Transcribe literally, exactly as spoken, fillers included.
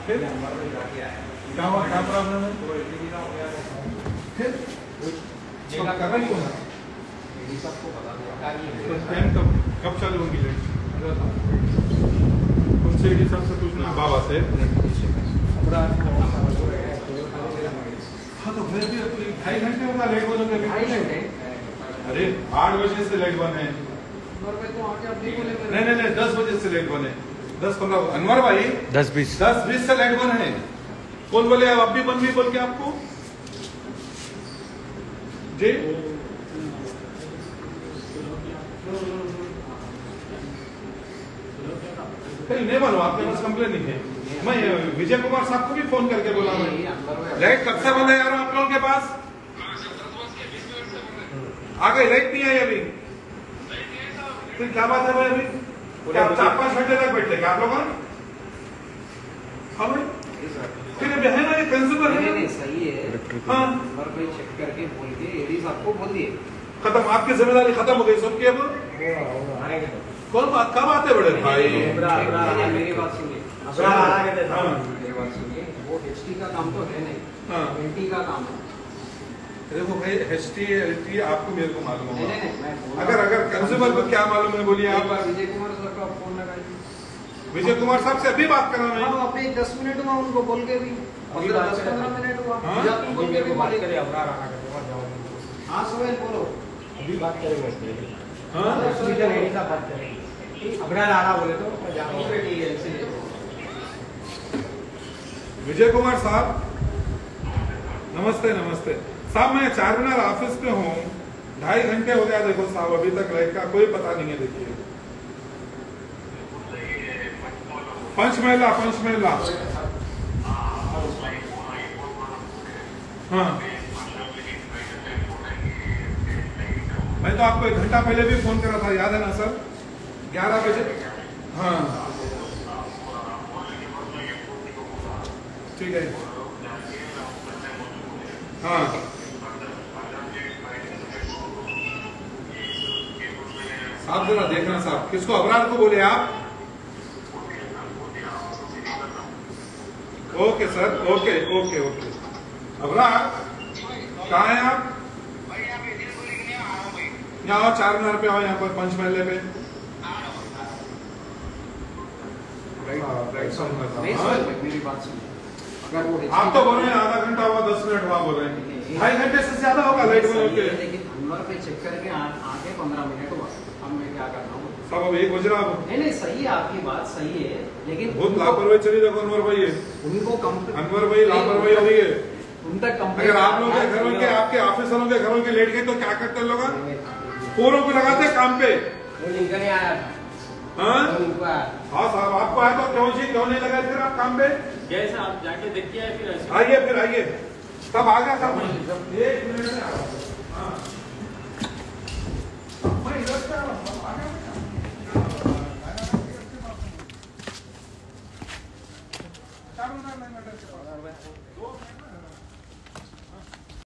फिर क्या हुआ, क्या प्रॉब्लम है? फिर कर रही हो ना, सबको बता तो टाइम कब कब चालू होगी लाइट? उनसे डी साहब से पूछना, बाबा से। हाँ तो फिर भी ढाई घंटे होगा लाइट बंद होकर? ढाई घंटे? अरे आठ बजे से लाइट बंद है। नहीं नहीं नहीं दस बजे से लाइट बंद है। दस पंद्रह अनवर भाई दस बीस दस बीस से लाइट बंद है। कौन बोले अब भी बंद भी बोल के आपको जी? नहीं मालूम, आपके पास कंप्लेन नहीं है। मैं विजय कुमार साहब को भी फोन करके बोला, मैं लाइट कब से बंद है यार आप लोगों के पास? आ गई लाइट नहीं आई अभी? फिर क्या बात है भाई? अभी क्या चार पांच घंटे तक बैठे क्या आप लोग? हाँ भाई फिर अभी है ना ये कंज्यूमर है। नहीं सही है। हाँ भाई चेक करके बोल के एडी साहब को बोल दिए खत्म, आपकी जिम्मेदारी खत्म हो गई सबकी। अब कौन बात कब आते बड़े भाई? मेरी बात सुनिए, मेरी बात सुनिए, वो एचटी का काम तो है नहीं, एलटी का काम है। देखो भाई एच टी एल टी आपको मेरे को मालूम होगा। अगर अगर कंज्यूमर को क्या मालूम है बोलिए आप? विजय कुमार सर का फोन लगाइए। विजय कुमार साहब से अभी बात करना है। अभी दस मिनट हुआ उनको बोल के भी, दस पंद्रह मिनट हुआ बोल के भी बात करे। हाँ सोहेल बोलो, अभी बात करेंगे। हाँ बात करेंगे अबरार आ रहा बोले तो विजय कुमार साहब नमस्ते। नमस्ते साहब, मैं चार मीनार ऑफिस पे हूँ, ढाई घंटे हो गया। देखो साहब अभी तक लाइट का कोई पता नहीं है। देखिए पंचमहला पंचमहला हाँ मैं तो आपको एक घंटा पहले भी फोन करा था, याद है ना सर? ग्यारह बजे। हाँ ठीक है। हाँ साहब जरा देखना साहब, किसको? अबरार को बोले आप? Okay sir, okay okay okay. Abrar कहाँ हैं आप? यहाँ आओ, चार मीनार पे आओ, यहाँ पर पंचमहले पे। मेरी बात सुनिए, अगर वो आप तो बोल रहे हैं आधा घंटा हुआ, दस मिनट हुआ बोल रहे हैं, ढाई घंटे से ज्यादा होगा लाइट बंद होके। लेकिन अनवर पे चेक करके आके पंद्रह मिनट हुआ, अब मैं क्या करना हूँ? सब अब एक बज रहा। नहीं नहीं सही है, आपकी बात सही है, लेकिन बहुत लापरवाही चली। देखो अनवर भाई, उनको अनवर भाई लापरवाही हो रही है। उन तक अगर आप लोगों के घरों के, आपके ऑफिसरों के घरों के लेट गए तो क्या करते लोग? पूरों को लगाते काम पे। हाँ हाँ साहब, आपको आया तो क्यों जी क्यों नहीं लगाए फिर आप काम पे? जैसा आप जाके देखिए, फिर आइए फिर आइए, सब आ गया सब। एक मिनट में